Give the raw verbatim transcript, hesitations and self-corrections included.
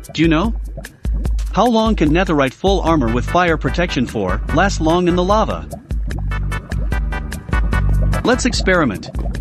Do you know? How long can netherite full armor with fire protection for last long in the lava? Let's experiment.